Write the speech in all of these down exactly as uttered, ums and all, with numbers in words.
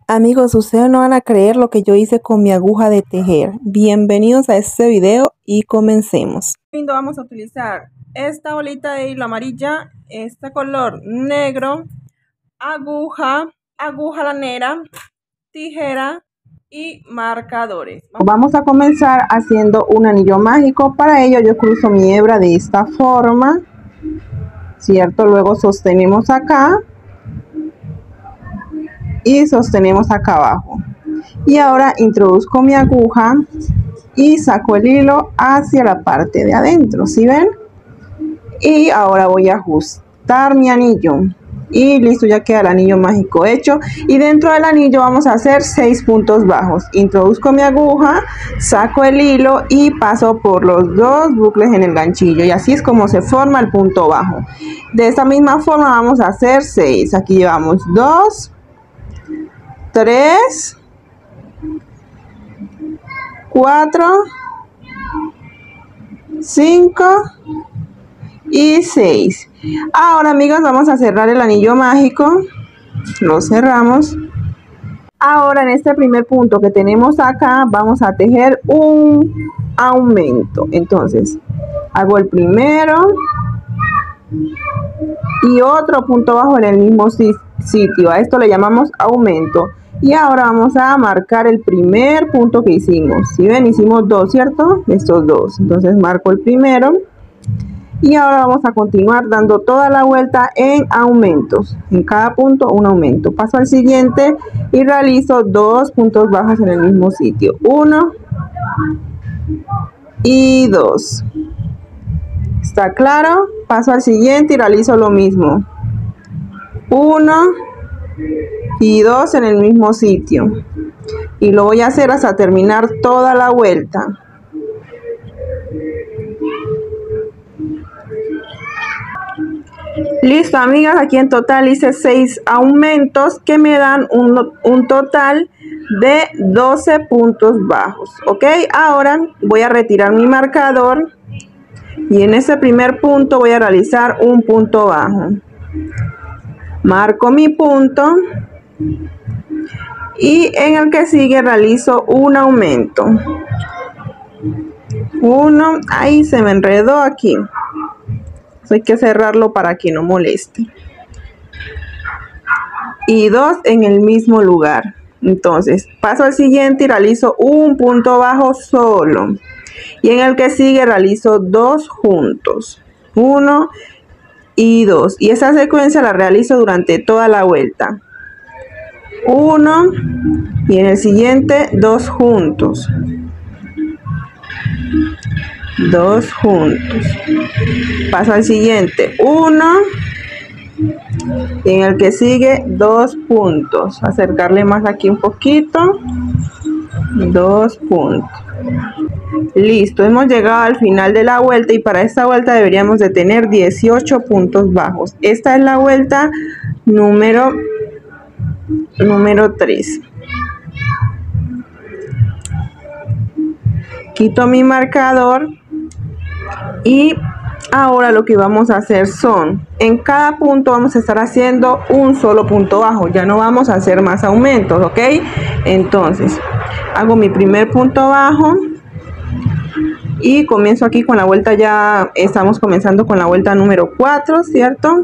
Amigos, ustedes no van a creer lo que yo hice con mi aguja de tejer. Bienvenidos a este video y comencemos. Vamos a utilizar esta bolita de hilo amarilla, este color negro, aguja, aguja lanera, tijera y marcadores. Vamos a comenzar haciendo un anillo mágico. Para ello yo cruzo mi hebra de esta forma, ¿cierto? Luego sostenemos acá y sostenemos acá abajo, y ahora introduzco mi aguja y saco el hilo hacia la parte de adentro, ¿sí ven? Y ahora voy a ajustar mi anillo y listo, ya queda el anillo mágico hecho. Y dentro del anillo vamos a hacer seis puntos bajos. Introduzco mi aguja, saco el hilo y paso por los dos bucles en el ganchillo, y así es como se forma el punto bajo. De esta misma forma vamos a hacer seis. Aquí llevamos dos, tres, cuatro, cinco y seis. Ahora, amigos, vamos a cerrar el anillo mágico. Lo cerramos. Ahora, en este primer punto que tenemos acá, vamos a tejer un aumento. Entonces, hago el primero y otro punto bajo en el mismo sitio. A esto le llamamos aumento. Y ahora vamos a marcar el primer punto que hicimos. Si ven, hicimos dos, ¿cierto? Estos dos. Entonces marco el primero. Y ahora vamos a continuar dando toda la vuelta en aumentos. En cada punto un aumento. Paso al siguiente y realizo dos puntos bajos en el mismo sitio. Uno y dos. ¿Está claro? Paso al siguiente y realizo lo mismo. Uno y dos en el mismo sitio, y lo voy a hacer hasta terminar toda la vuelta. Listo, amigas, aquí en total hice seis aumentos que me dan un, un total de doce puntos bajos. Ok, ahora voy a retirar mi marcador y en ese primer punto voy a realizar un punto bajo. Marco mi punto y en el que sigue realizo un aumento. Uno, ahí se me enredó aquí. Hay que cerrarlo para que no moleste. Y dos en el mismo lugar. Entonces paso al siguiente y realizo un punto bajo solo. Y en el que sigue realizo dos juntos. Uno y dos, y esa secuencia la realizo durante toda la vuelta. Uno y en el siguiente dos juntos, dos juntos. Paso al siguiente, uno y en el que sigue dos puntos. Acercarle más aquí un poquito, dos puntos. Listo, hemos llegado al final de la vuelta y para esta vuelta deberíamos de tener dieciocho puntos bajos. Esta es la vuelta número número tres. Quito mi marcador y ahora lo que vamos a hacer son, en cada punto vamos a estar haciendo un solo punto bajo, ya no vamos a hacer más aumentos, ¿ok? Entonces hago mi primer punto bajo y comienzo aquí con la vuelta. Ya estamos comenzando con la vuelta número cuatro, ¿cierto?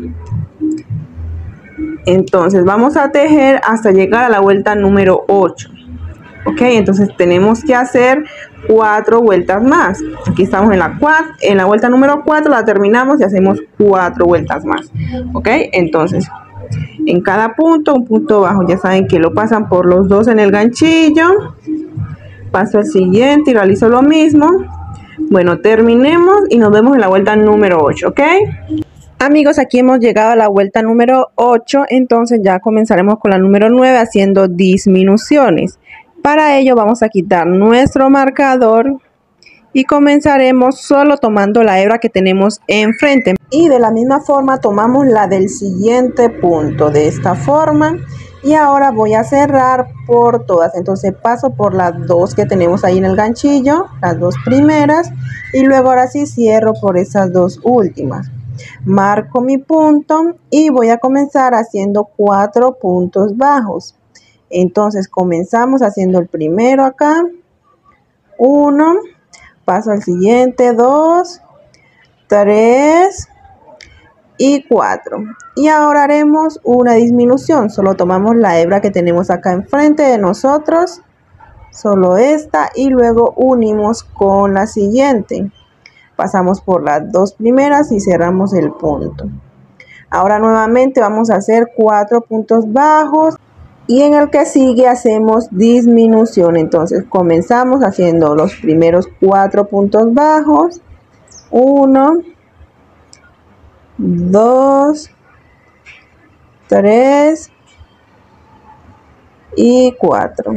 Entonces vamos a tejer hasta llegar a la vuelta número ocho. Ok, entonces tenemos que hacer cuatro vueltas más. Aquí estamos en la, cuatro, en la vuelta número cuatro, la terminamos y hacemos cuatro vueltas más. Ok, entonces en cada punto un punto bajo. Ya saben que lo pasan por los dos en el ganchillo. Paso al siguiente y realizo lo mismo. Bueno, terminemos y nos vemos en la vuelta número ocho, ¿ok? Amigos, aquí hemos llegado a la vuelta número ocho, entonces ya comenzaremos con la número nueve haciendo disminuciones. Para ello vamos a quitar nuestro marcador y comenzaremos solo tomando la hebra que tenemos enfrente. Y de la misma forma tomamos la del siguiente punto, de esta forma. Y ahora voy a cerrar por todas. Entonces paso por las dos que tenemos ahí en el ganchillo, las dos primeras, y luego ahora sí cierro por esas dos últimas. Marco mi punto y voy a comenzar haciendo cuatro puntos bajos. Entonces comenzamos haciendo el primero acá, uno, paso al siguiente, dos, tres y cuatro. Y ahora haremos una disminución. Solo tomamos la hebra que tenemos acá enfrente de nosotros, solo esta, y luego unimos con la siguiente. Pasamos por las dos primeras y cerramos el punto. Ahora nuevamente vamos a hacer cuatro puntos bajos y en el que sigue hacemos disminución. Entonces comenzamos haciendo los primeros cuatro puntos bajos, uno, dos, tres y cuatro.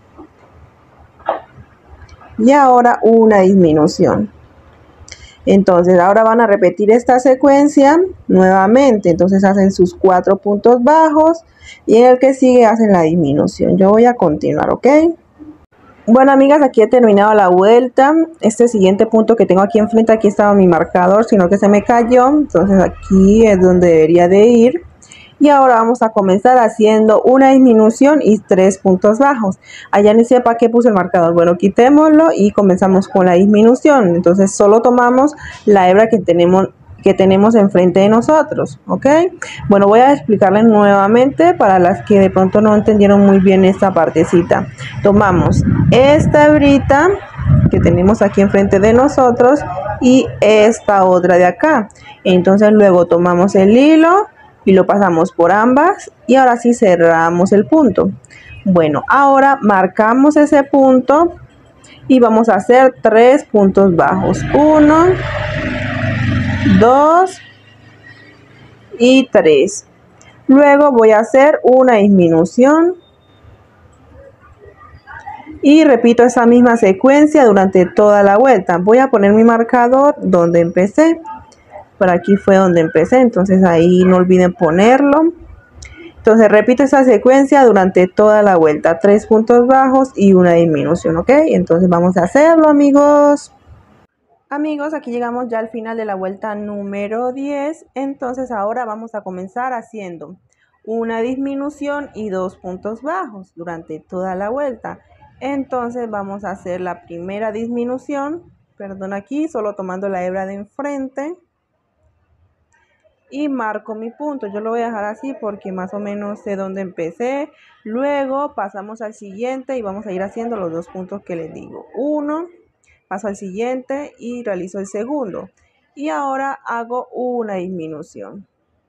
Y ahora una disminución. Entonces ahora van a repetir esta secuencia nuevamente. Entonces hacen sus cuatro puntos bajos y en el que sigue hacen la disminución. Yo voy a continuar, ¿ok? Bueno, amigas, aquí he terminado la vuelta. Este siguiente punto que tengo aquí enfrente, aquí estaba mi marcador, sino que se me cayó. Entonces aquí es donde debería de ir. Y ahora vamos a comenzar haciendo una disminución y tres puntos bajos. Allá ni sepa qué puse el marcador. Bueno, quitémoslo y comenzamos con la disminución. Entonces solo tomamos la hebra que tenemos, que tenemos enfrente de nosotros, ¿ok? Bueno, voy a explicarles nuevamente para las que de pronto no entendieron muy bien esta partecita. Tomamos esta hebrita que tenemos aquí enfrente de nosotros y esta otra de acá. Entonces luego tomamos el hilo y lo pasamos por ambas y ahora sí cerramos el punto. Bueno, ahora marcamos ese punto y vamos a hacer tres puntos bajos, uno, dos y tres. Luego voy a hacer una disminución y repito esa misma secuencia durante toda la vuelta. Voy a poner mi marcador donde empecé. Por aquí fue donde empecé, entonces ahí no olviden ponerlo. Entonces repito esa secuencia durante toda la vuelta, tres puntos bajos y una disminución, ¿ok? Entonces vamos a hacerlo, amigos. Amigos, aquí llegamos ya al final de la vuelta número diez. Entonces ahora vamos a comenzar haciendo una disminución y dos puntos bajos durante toda la vuelta. Entonces vamos a hacer la primera disminución, perdón, aquí solo tomando la hebra de enfrente. Y marco mi punto. Yo lo voy a dejar así porque más o menos sé dónde empecé. Luego pasamos al siguiente y vamos a ir haciendo los dos puntos que les digo. Uno, paso al siguiente y realizo el segundo. Y ahora hago una disminución.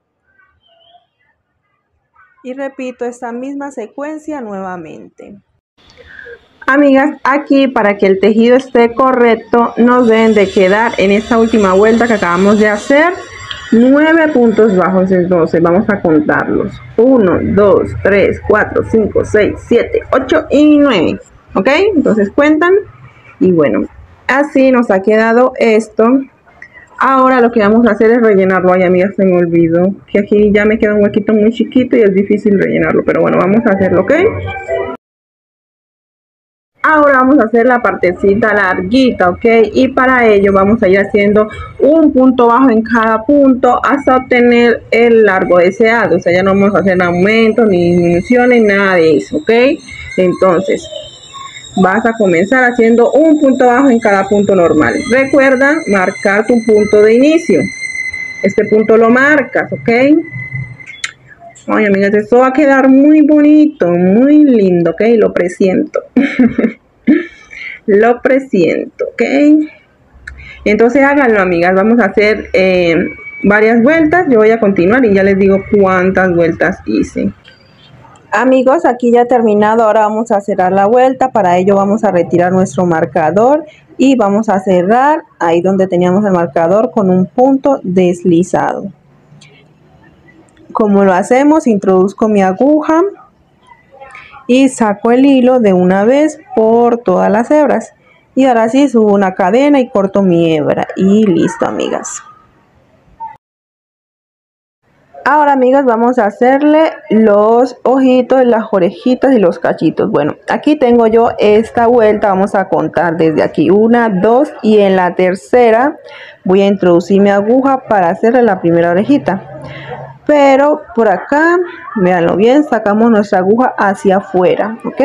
Y repito esta misma secuencia nuevamente. Amigas, aquí para que el tejido esté correcto nos deben de quedar en esta última vuelta que acabamos de hacer nueve puntos bajos. Entonces vamos a contarlos: uno, dos, tres, cuatro, cinco, seis, siete, ocho y nueve. ¿Ok? Entonces cuentan. Y bueno, así nos ha quedado esto. Ahora lo que vamos a hacer es rellenarlo. Ay, amigas, se me olvidó que aquí ya me queda un huequito muy chiquito y es difícil rellenarlo. Pero bueno, vamos a hacerlo, ¿ok? Ahora vamos a hacer la partecita larguita, ¿ok? Y para ello vamos a ir haciendo un punto bajo en cada punto hasta obtener el largo deseado. O sea, ya no vamos a hacer aumentos, ni disminuciones, nada de eso, ¿ok? Entonces, vas a comenzar haciendo un punto bajo en cada punto normal. Recuerda marcar tu punto de inicio. Este punto lo marcas, ¿ok? Ay, amigas, esto va a quedar muy bonito, muy lindo, ¿ok? Lo presiento. Lo presiento, ¿ok? Entonces háganlo, amigas. Vamos a hacer eh, varias vueltas. Yo voy a continuar y ya les digo cuántas vueltas hice. Amigos, aquí ya he terminado. Ahora vamos a cerrar la vuelta. Para ello vamos a retirar nuestro marcador y vamos a cerrar ahí donde teníamos el marcador con un punto deslizado. Como lo hacemos, introduzco mi aguja y saco el hilo de una vez por todas las hebras. Y ahora sí subo una cadena y corto mi hebra. Y listo, amigas. Ahora, amigas, vamos a hacerle los ojitos, las orejitas y los cachitos. Bueno, aquí tengo yo esta vuelta. Vamos a contar desde aquí. Una, dos y en la tercera voy a introducir mi aguja para hacerle la primera orejita. pero por acá, véanlo bien, sacamos nuestra aguja hacia afuera, ¿ok?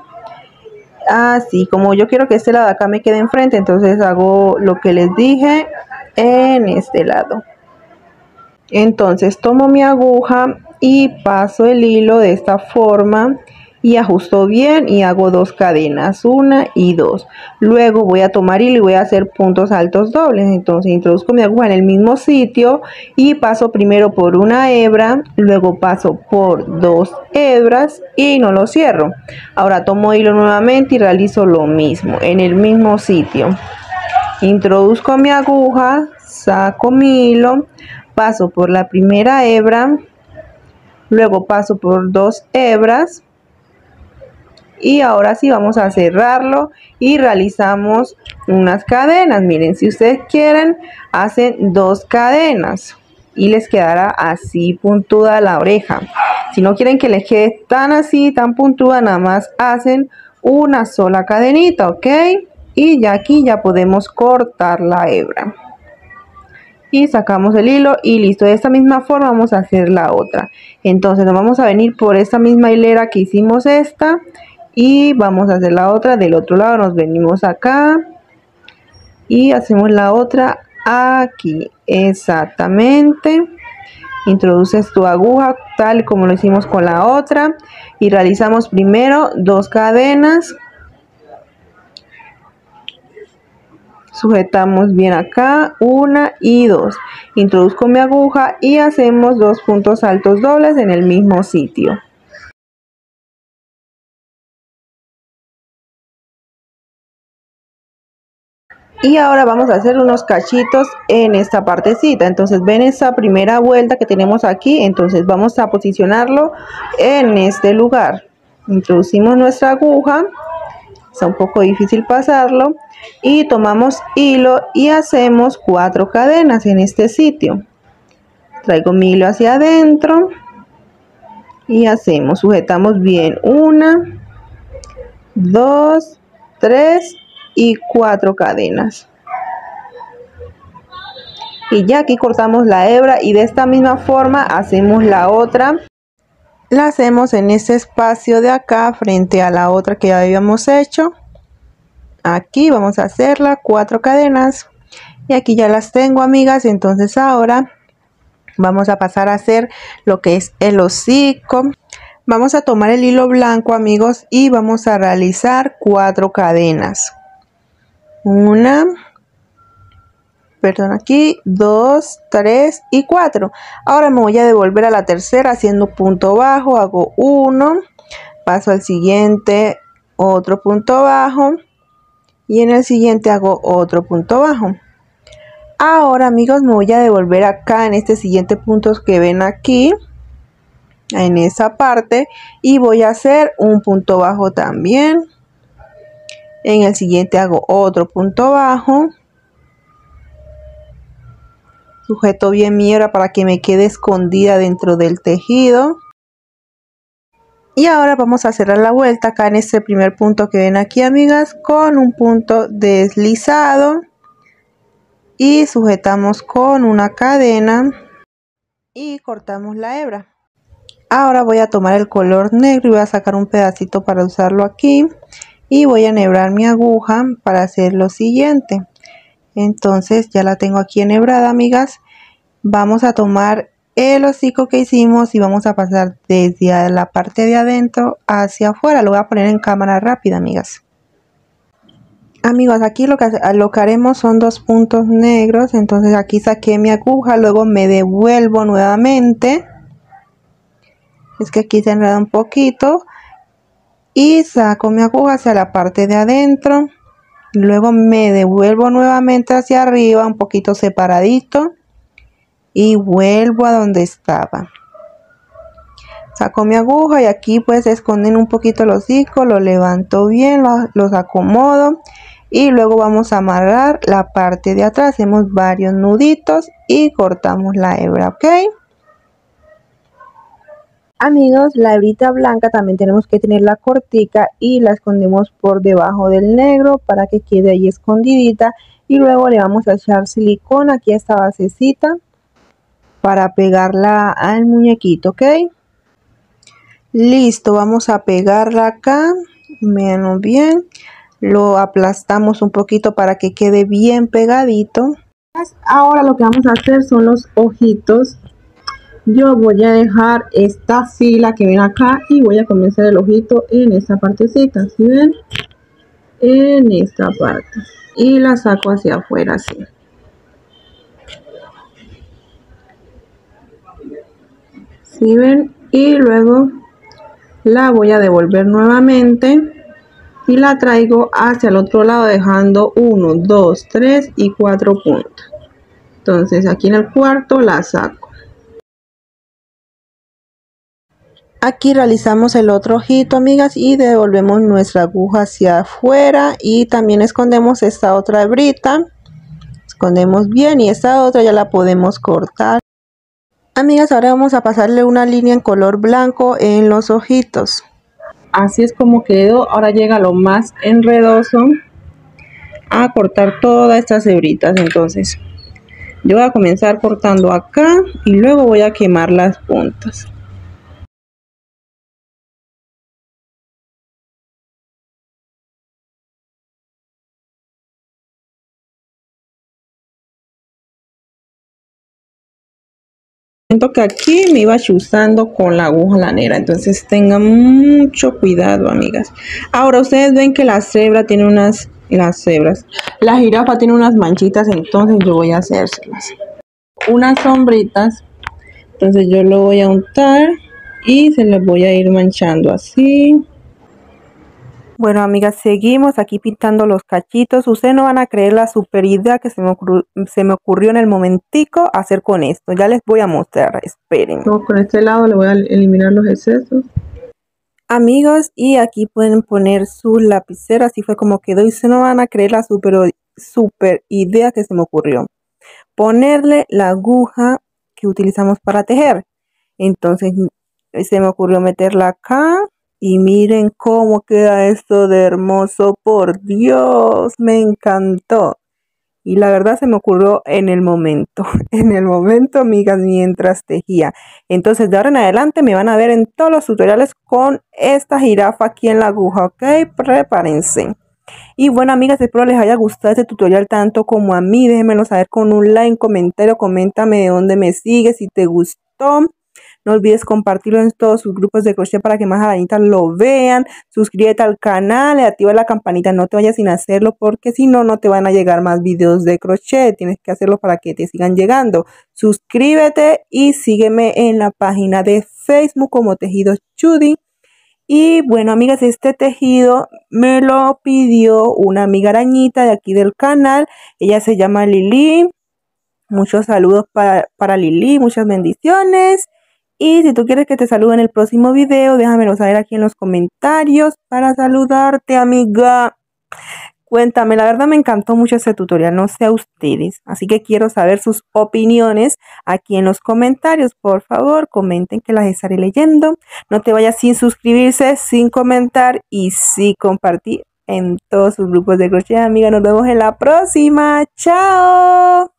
Así, como yo quiero que este lado de acá me quede enfrente, entonces hago lo que les dije en este lado. Entonces tomo mi aguja y paso el hilo de esta forma y ajusto bien y hago dos cadenas, una y dos. Luego voy a tomar hilo y voy a hacer puntos altos dobles. Entonces introduzco mi aguja en el mismo sitio y paso primero por una hebra, luego paso por dos hebras y no lo cierro. Ahora tomo hilo nuevamente y realizo lo mismo en el mismo sitio. Introduzco mi aguja, saco mi hilo, paso por la primera hebra, luego paso por dos hebras y ahora sí vamos a cerrarlo y realizamos unas cadenas. Miren, si ustedes quieren hacen dos cadenas y les quedará así puntuda la oreja. Si no quieren que les quede tan así, tan puntuda, nada más hacen una sola cadenita, ¿ok? Y ya aquí ya podemos cortar la hebra y sacamos el hilo y listo. De esta misma forma vamos a hacer la otra. Entonces nos vamos a venir por esta misma hilera que hicimos esta y vamos a hacer la otra del otro lado. Nos venimos acá y hacemos la otra aquí, exactamente. Introduces tu aguja tal como lo hicimos con la otra y realizamos primero dos cadenas. Sujetamos bien acá, una y dos. Introduzco mi aguja y hacemos dos puntos altos dobles en el mismo sitio. Y ahora vamos a hacer unos cachitos en esta partecita. Entonces ven esa primera vuelta que tenemos aquí. Entonces vamos a posicionarlo en este lugar. Introducimos nuestra aguja. Está un poco difícil pasarlo y tomamos hilo y hacemos cuatro cadenas en este sitio. Traigo mi hilo hacia adentro y hacemos, sujetamos bien una, dos, tres y cuatro cadenas. Y ya aquí cortamos la hebra y de esta misma forma hacemos la otra. La hacemos en este espacio de acá frente a la otra que ya habíamos hecho. Aquí vamos a hacerla cuatro cadenas y aquí ya las tengo, amigas. Entonces ahora vamos a pasar a hacer lo que es el hocico. Vamos a tomar el hilo blanco, amigos, y vamos a realizar cuatro cadenas. Una, perdón, aquí, dos, tres y cuatro. Ahora me voy a devolver a la tercera haciendo punto bajo. Hago uno, paso al siguiente, otro punto bajo. Y en el siguiente hago otro punto bajo. Ahora, amigos, me voy a devolver acá en este siguiente punto que ven aquí, en esa parte, y voy a hacer un punto bajo también. En el siguiente hago otro punto bajo. Sujeto bien mi hebra para que me quede escondida dentro del tejido. Y ahora vamos a cerrar la vuelta acá en este primer punto que ven aquí, amigas, con un punto deslizado. Y sujetamos con una cadena y cortamos la hebra. Ahora voy a tomar el color negro y voy a sacar un pedacito para usarlo aquí. Y voy a enhebrar mi aguja para hacer lo siguiente. Entonces ya la tengo aquí enhebrada, amigas. Vamos a tomar el hocico que hicimos y vamos a pasar desde la parte de adentro hacia afuera. Lo voy a poner en cámara rápida, amigas. Amigos, aquí lo que, lo que haremos son dos puntos negros. Entonces aquí saqué mi aguja, luego me devuelvo nuevamente. Es que aquí se enreda un poquito. Y saco mi aguja hacia la parte de adentro. Luego me devuelvo nuevamente hacia arriba, un poquito separadito. Y vuelvo a donde estaba. Saco mi aguja y aquí pues esconden un poquito los hocicos. Lo levanto bien, los, los acomodo. Y luego vamos a amarrar la parte de atrás. Hacemos varios nuditos y cortamos la hebra, ¿ok? Amigos, la hebrita blanca también tenemos que tenerla cortica y la escondemos por debajo del negro para que quede ahí escondidita. Y luego le vamos a echar silicona aquí a esta basecita para pegarla al muñequito, ¿ok? Listo, vamos a pegarla acá. Vean bien. Lo aplastamos un poquito para que quede bien pegadito. Ahora lo que vamos a hacer son los ojitos. Yo voy a dejar esta fila que ven acá y voy a comenzar el ojito en esta partecita, ¿sí ven? En esta parte. Y la saco hacia afuera así. ¿Sí ven? Y luego la voy a devolver nuevamente y la traigo hacia el otro lado dejando uno, dos, tres y cuatro puntos. Entonces aquí en el cuarto la saco. Aquí realizamos el otro ojito, amigas, y devolvemos nuestra aguja hacia afuera y también escondemos esta otra hebrita. Escondemos bien y esta otra ya la podemos cortar. Amigas, ahora vamos a pasarle una línea en color blanco en los ojitos. Así es como quedó. Ahora llega lo más enredoso, a cortar todas estas hebritas. Entonces yo voy a comenzar cortando acá y luego voy a quemar las puntas. Siento que aquí me iba chuzando con la aguja lanera, entonces tengan mucho cuidado, amigas. Ahora ustedes ven que la cebra tiene unas, las cebras, la jirafa tiene unas manchitas, entonces yo voy a hacérselas unas sombritas. Entonces yo lo voy a untar y se les voy a ir manchando así. Bueno, amigas, seguimos aquí pintando los cachitos. Ustedes no van a creer la super idea que se me, ocurrió, se me ocurrió en el momentico hacer con esto. Ya les voy a mostrar, esperen. Con este lado le voy a eliminar los excesos. Amigos, y aquí pueden poner sus lapiceras. Así fue como quedó y se no van a creer la super, super idea que se me ocurrió. Ponerle la aguja que utilizamos para tejer. Entonces se me ocurrió meterla acá. Y miren cómo queda esto de hermoso, por Dios, me encantó. Y la verdad se me ocurrió en el momento, en el momento, amigas, mientras tejía. Entonces de ahora en adelante me van a ver en todos los tutoriales con esta jirafa aquí en la aguja, ¿ok? Prepárense. Y bueno, amigas, espero les haya gustado este tutorial tanto como a mí. Déjenmelo saber con un like, comentario, coméntame de dónde me sigues, si te gustó. No olvides compartirlo en todos sus grupos de crochet para que más arañitas lo vean. Suscríbete al canal y activa la campanita. No te vayas sin hacerlo porque si no, no te van a llegar más videos de crochet. Tienes que hacerlo para que te sigan llegando. Suscríbete y sígueme en la página de Facebook como Tejidos Judy. Y bueno, amigas, este tejido me lo pidió una amiga arañita de aquí del canal. Ella se llama Lili. Muchos saludos para, para Lili. Muchas bendiciones. Y si tú quieres que te salude en el próximo video, déjamelo saber aquí en los comentarios para saludarte, amiga. Cuéntame, la verdad me encantó mucho este tutorial, no sé a ustedes. Así que quiero saber sus opiniones aquí en los comentarios. Por favor, comenten que las estaré leyendo. No te vayas sin suscribirse, sin comentar y sí compartir en todos sus grupos de crochet, amiga. Nos vemos en la próxima. ¡Chao!